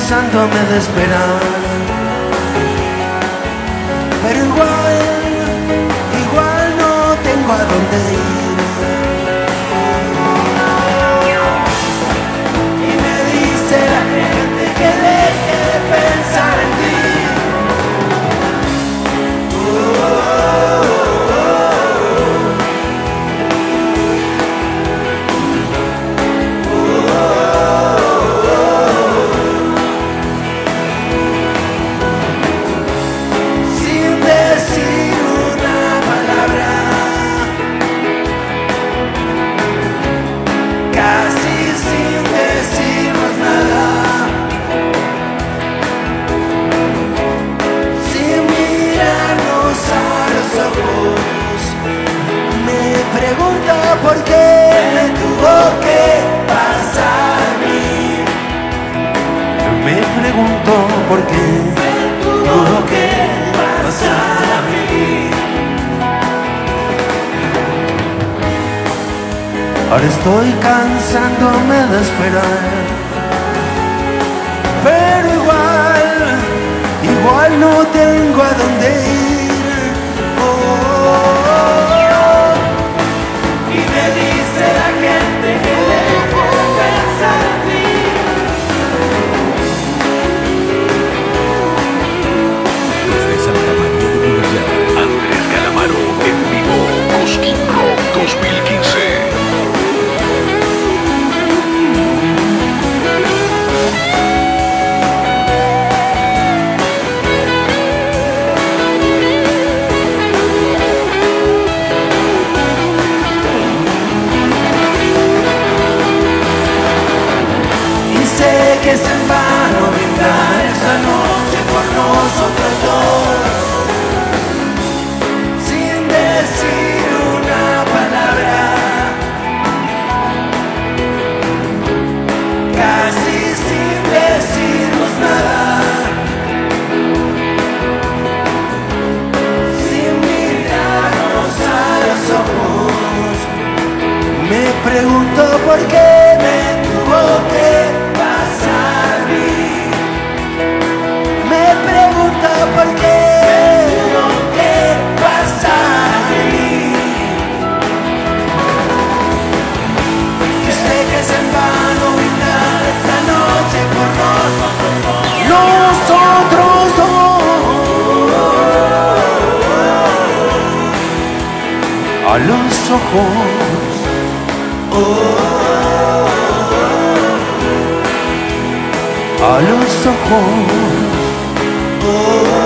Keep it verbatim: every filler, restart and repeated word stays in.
cansándome de esperar, pero igual, igual no tengo a dónde ir. Y me dice la gente que deje de pensar en ti. ¿Por qué me tuvo que pasar a mí? Me pregunto por qué me tuvo que pasar a mí. Ahora estoy cansándome de esperar, pero igual, igual no tengo a dónde ir. dos mil quince. Y sé que es en vano brindar esta noche por nosotros dos, sin decir una palabra, casi sin decirnos nada, sin mirarnos a los ojos. Me pregunto por qué me tuvo que pasar a mí. Me pregunto por qué me tuvo que pasar a mí. Y sé que es en vano brindar esta noche por nosotros dos. Nosotros dos. A los ojos. A los ojos.